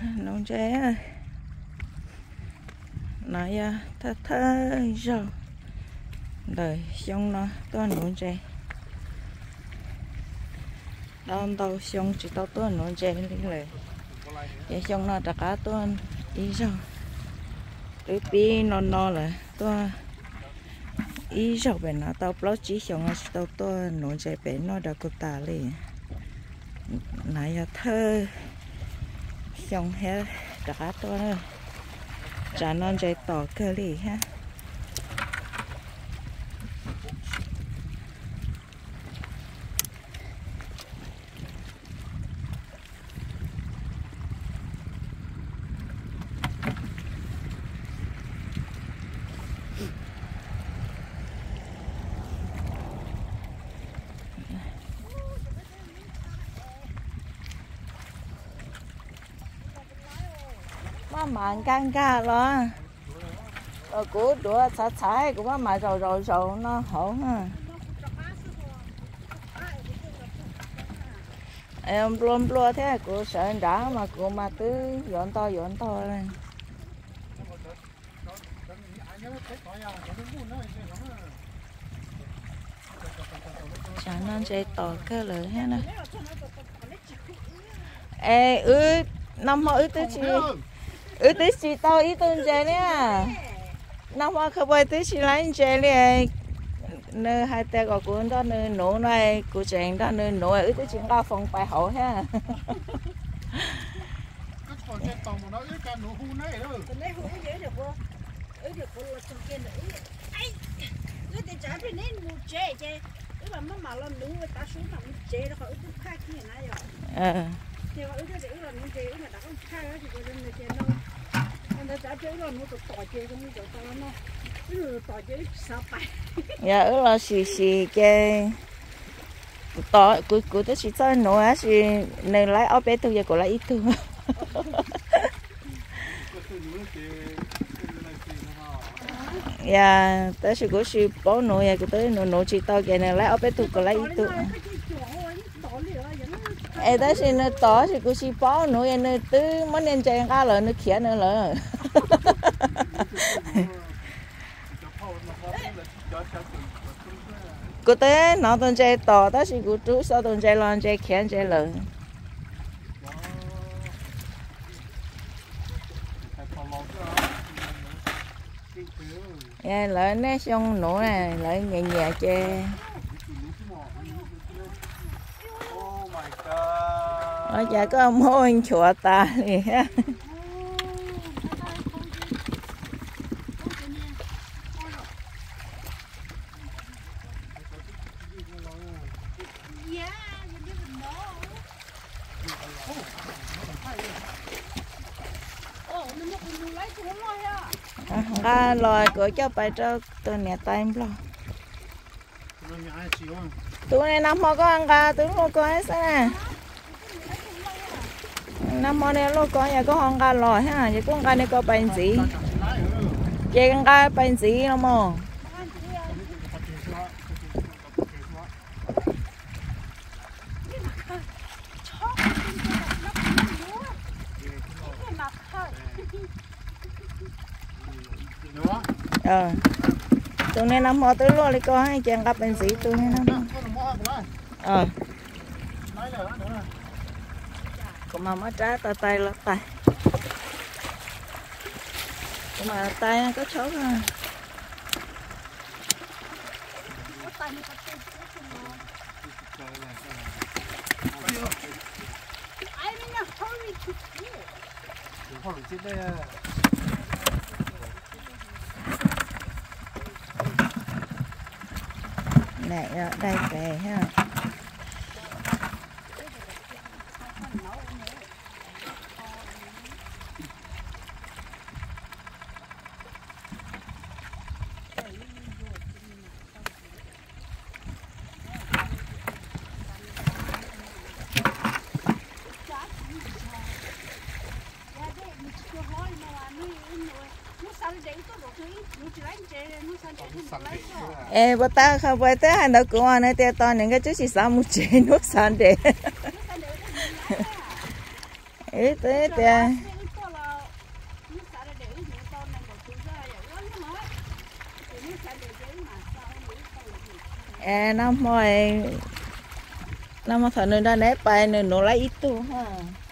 nông chế nói thơ thơ rồi đời xong nó tôi nông chế tao xong chỉ tao tôi nông chế lênเลยvậy xong nó đã cá tôi ý rồi tôi pi nó là tôi ý rồi bên nó tao bao chỉ xong nó tao tôi nông chế bên nó Dakota liền này thơ xong hết đã cá tôi nữa trả non chế tỏ cơ lì ha mà căng ca lo rồi của đũa sạch sạch của mà rồi nó hổ ha em plum thế của sợ đã mà của mà cứ dọn to lên chả nên chạy to cái lưỡi ha nè ê năm họ tới chị tới chị tao ít tuần chơi nè năm họ không phải tới chị lấy chơi nè nơi hai tay của cô đó nơi nổ này cô chàng đó nơi nổ tới chị ra phòng bài hậu ha dạ là xì cái tỏ của tôi chỉ cho nó á thì nên lấy áo bé tôi giờ của lấy ít thôi dạ tới sự của sự bỏ nồi ya của tới nồi chỉ to cái này lấy áo bé tôi của lấy ít thôi ê tới sự nó tỏ sự của sự bỏ nồi nó tứ món nên chơi cá lợn nó khía nữa lợn cô té nó tuần chơi tỏ đó thì cô chú sau tuần chơi lon chơi khén chơi lợn yeah, lợn nó xong nổ này lợn nhẹ chơi ở nhà có ông hô anh chùa ta thì ha à lòi của cho bài cho tôi nè tay em lo tụi này năm mò có ăn gà tụi nó có hết nè năm mò này nó có nhà có ăn gà lòi ha vậy có ăn gà này có bệnh gì vậy ăn gà bệnh gì không mò tụi này nằm mò tới luôn đi coi hay chàng gặp bệnh sĩ tụi này nằm còn mà mất trái tay lót tay nhưng mà tay có chốt à này đây về ha ê bữa ta không phải tới hai đứa của anh ấy tiêu to những cái chú chỉ sao một chế nước sẵn để ấy tới tiền nó mà thằng nên đã nếp bài nên nó lấy ít tu ha.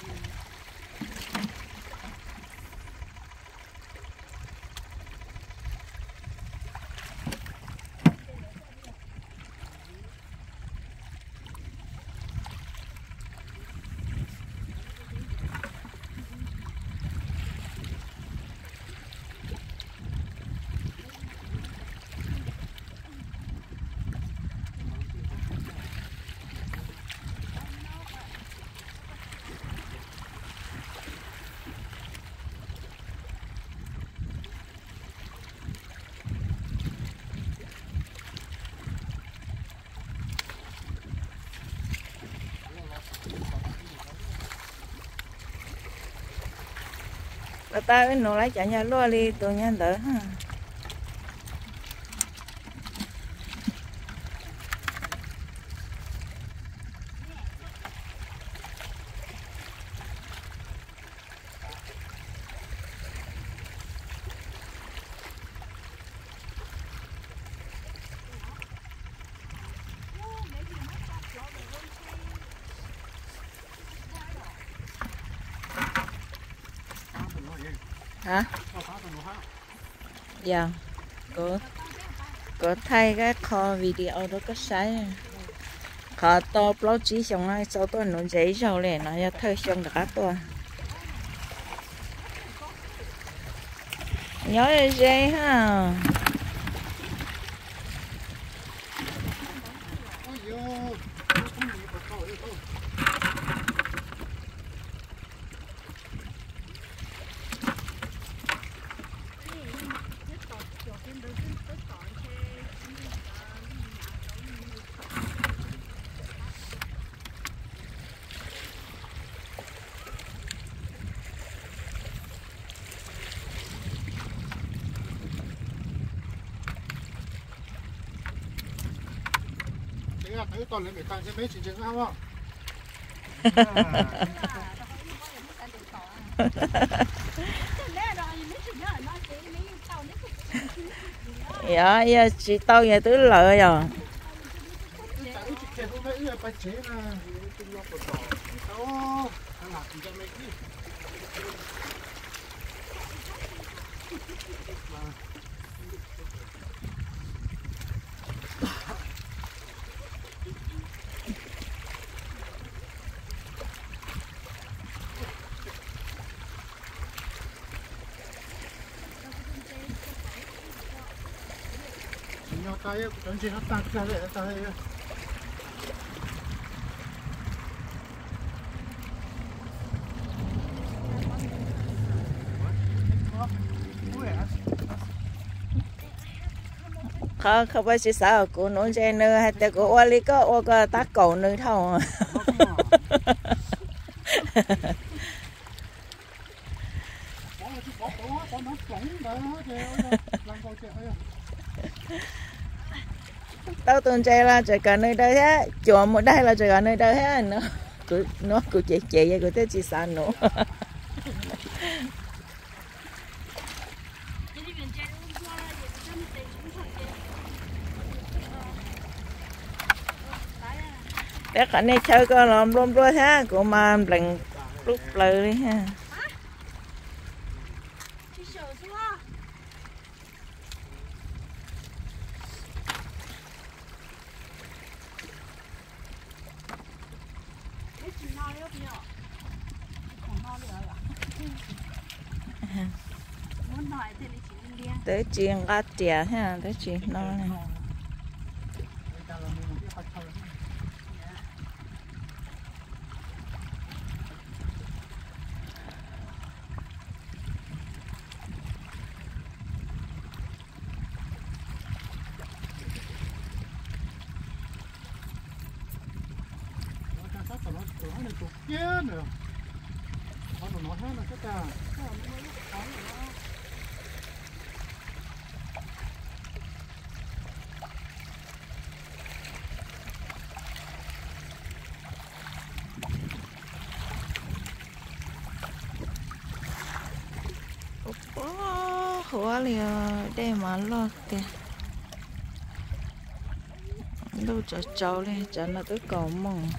Ta nó lấy chả nhà lo đi tôi nhân đỡ ha. Hả? Dạ. Có thay cái kho video đó có sai. Kho to bao chỉ xong rồi sau đó nó dễ rồi này nó ra thay xong được cácตัว. Nhớ dây ha. Thấy toàn là mấy tăng cái mấy chuyện chuyện sao không? Dạ, dạ chị tao giờ tứ lợi rồi. Tay chuẩn chỉ nó tăng ra để tay không phải chỉ sao của nó chơi nữa hay là của Ali có tác cầu nữa thôi. Tao tuần chơi là chơi cả nơi đây hết, chùa một đây là chơi cả nơi đây hết nó cứ chị vậy của tới chị sao nữa. Để cả này chơi coi làm luôn rồi ha, của mà lần lúc lời đi ha. Tới chuyện gắt chè ha, tới chuyện nó này. Hóa liền đây mà lo kìa đâu cho cháu lên cho nó tới cầu mong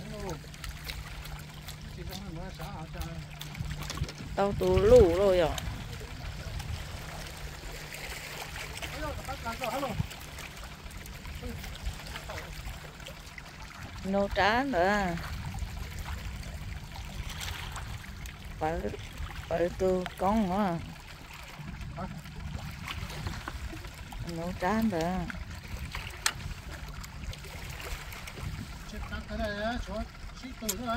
tao tù lũ rồi à nấu trá nữa phải tu con nữa nấu trá nữa cái này á, chỗ xí từ nữa.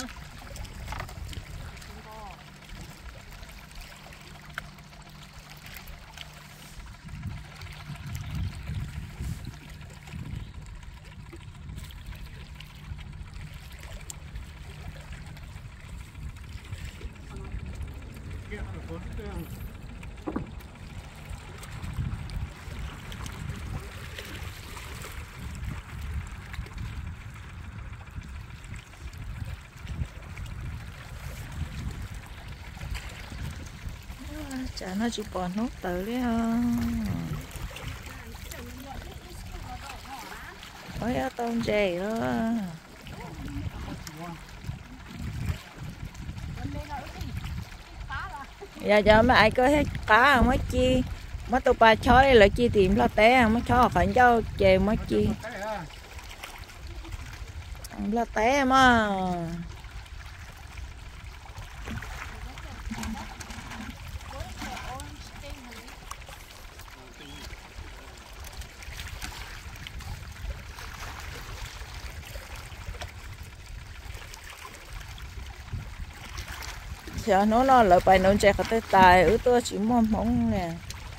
Kia là bốn đường. chả nó chỉ bỏ nốt tới đấy ôi tôm chè đó giờ giờ mà ai có hết cá mấy chi mấy tụi ba chó đây là chi tìm lo té mấy chó phải cho chè mấy chi lo té mà giờ nó lợi bài nó chạy cái tài ở tôi chỉ mong mong nè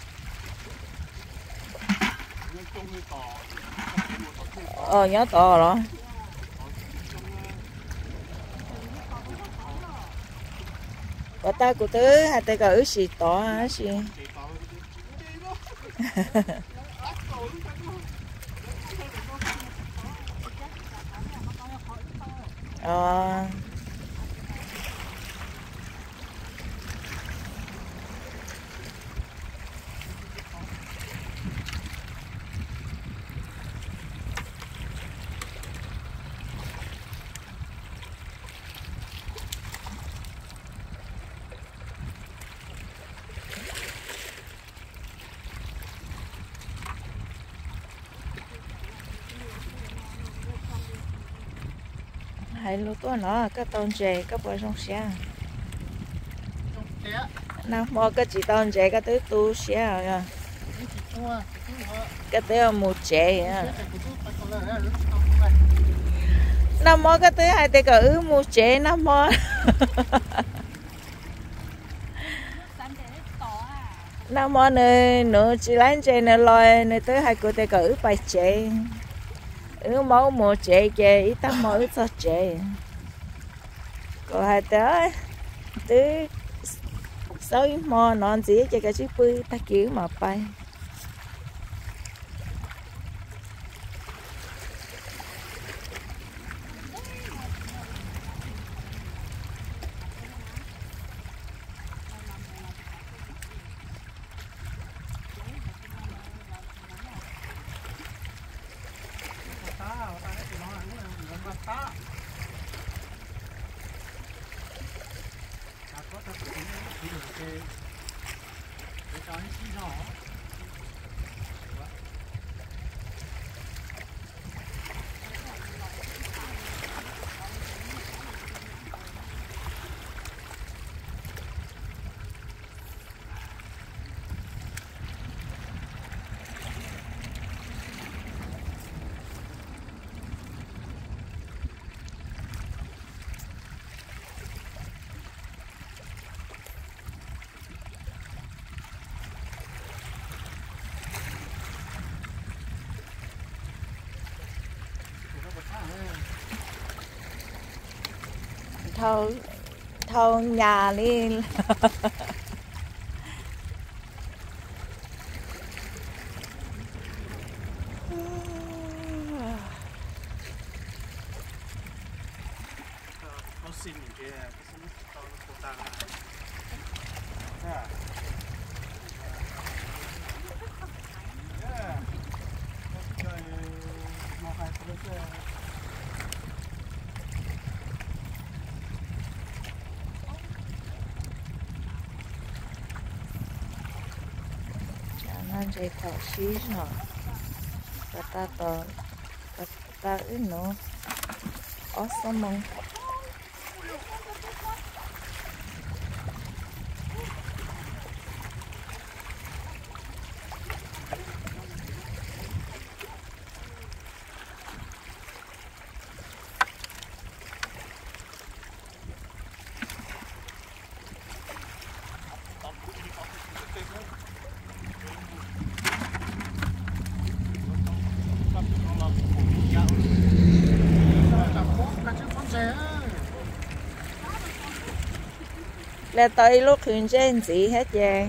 nhớ to rồi và ta của tớ hai tay cả xì to hả xì hay lúc đó nó cái tôm chè cái bò sông xe nào mua cái chỉ tôm chè cái thứ tu xe rồi cái thứ một chè nó mua cái thứ hai tay cả một chè nó mua nó mua nữa chỉ lấy chè nữa rồi nữa tới hai cô tay cả bài chè máu một chè chè ít tao máu ít sao chè còn hai tới tới sáu mò non gì chè cái chiếc bự ta kiểu mà bay thâu nhà đi anh chạy thọ xí rồi ta tờ ta ít nữa ở sông mông là tới lúc khuyên trên gì hết vậy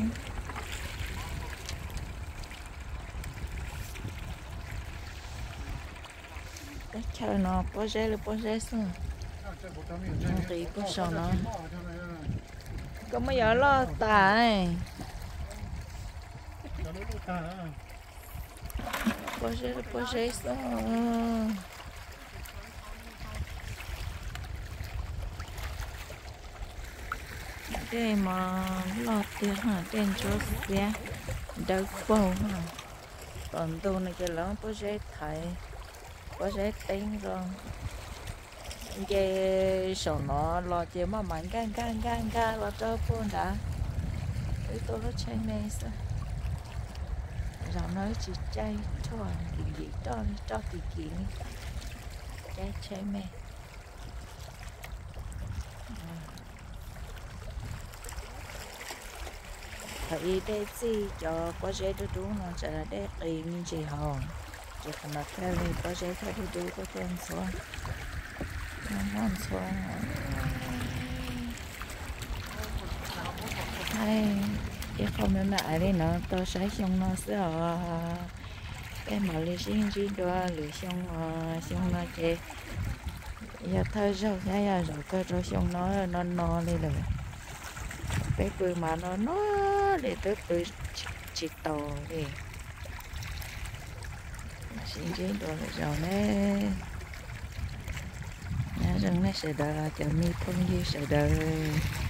chờ nó bó rễ xong thì bó sò nó có mấy giờ lo tài bó rễ xong để mà lo tiền hả tiền cho xe đỡ khổ hả còn tôi này cái lớn bó rễ thầy bó rễ tính rồi cái sổ nó lo chỉ mà mạnh gan lo cho phun đã cái tôi nó chơi mê sao rồi nó chỉ chơi thôi gì cho thì kiện cái chơi mê thấy đây gì cho có dễ đưa đúng nó sẽ là để tiền gì hòn chỉ cần là theo đi có dễ theo đi có tiền xuống ngon xuống hay cái không nên lại đi nữa tôi sẽ xong nó sẽ ở cái mà lì xin chỉ đó lì xong nó chơi giờ thôi rồi cái rồi cái rồi xong nó đi rồi bé cười mà nó để tới cười chỉ tàu đi xin chỉ đồ rồi nè nhà rừng nó sẽ đợi là chờ mi không gì sẽ đợi